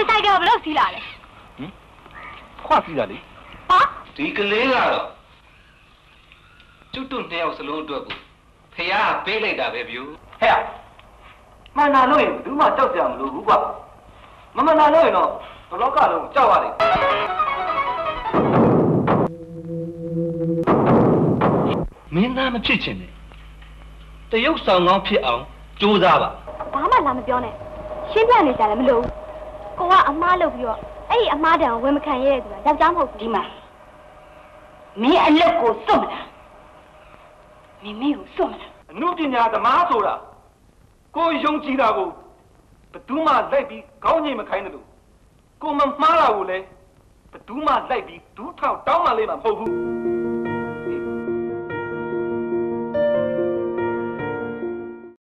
ဆိုင်ကဘယ်လိုစီးလာလဲခွာစီးတာလေဟာဒီကလေးကတော့ကျွတ်တွနှစ်ယောက်စလုံးအတွက်ကိုဖះပေးလိုက်တာပဲဗျူဟဲ့မှန်တာလို့ရင်ဘူးမှကြောက်ကြမလို့ဘူးကွာမမှန်တာလို့ရင်တော့ဘလောကလုံးကြောက်ရတယ်မင်းသားမဖြစ်ချင်နဲ့တရုတ်ဆောင်ကောင်းဖြစ်အောင်ကြိုးစားပါဘာမှလာမပြောနဲ့ရှင်းပြနေကြတယ်မလို့ကိုကအမားလုပ်ပြီးတော့အဲ့ဒီအမားတန်ကိုဝင်မခံရတဲ့သူကယောက်ျားမဟုတ်ဘူးဒီမှာမင်းအလုပ်ကိုစွန့်မလားမင်းကိုစွန့်မလားအမှုပညာသမားဆိုတာကိုယုံကြည်တာကိုဘသူမှလိုက်ပြီးခေါင်းငိမ့်မခိုင်းတယ်လို့ကိုမမှားတာကိုလည်းဘသူမှလိုက်ပြီးဒူးထောက်တောင်းမှလေးမှမဟုတ်ဘူး